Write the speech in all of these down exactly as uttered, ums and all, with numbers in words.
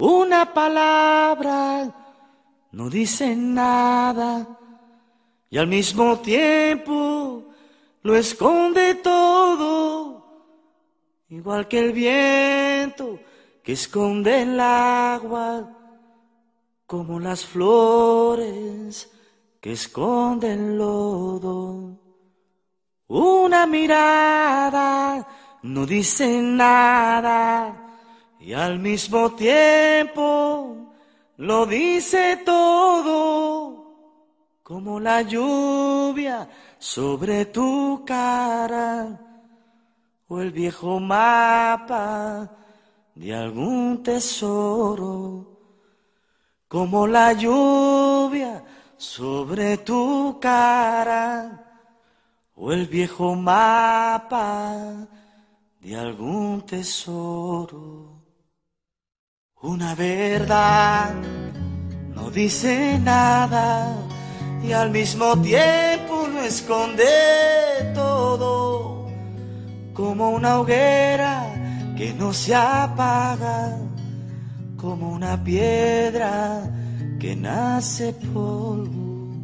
Una palabra no dice nada y al mismo tiempo lo esconde todo, igual que el viento que esconde el agua, como las flores que esconden el lodo. Una mirada no dice nada y al mismo tiempo lo dice todo, como la lluvia sobre tu cara o el viejo mapa de algún tesoro, como la lluvia sobre tu cara o el viejo mapa de algún tesoro. Una verdad no dice nada y al mismo tiempo lo esconde todo, como una hoguera que no se apaga, como una piedra que nace polvo.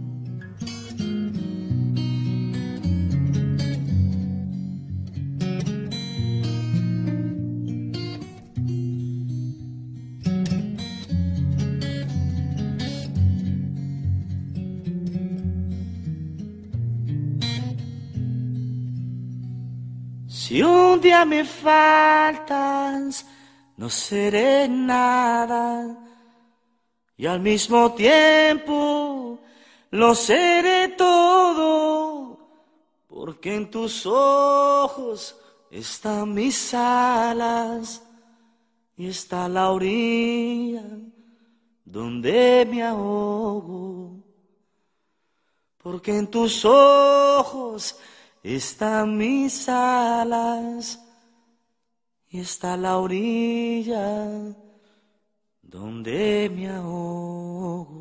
Si un día me faltas, no seré nada, y al mismo tiempo lo seré todo, porque en tus ojos están mis alas y está la orilla donde me ahogo, porque en tus ojos están mis alas y está la orilla donde me ahogo.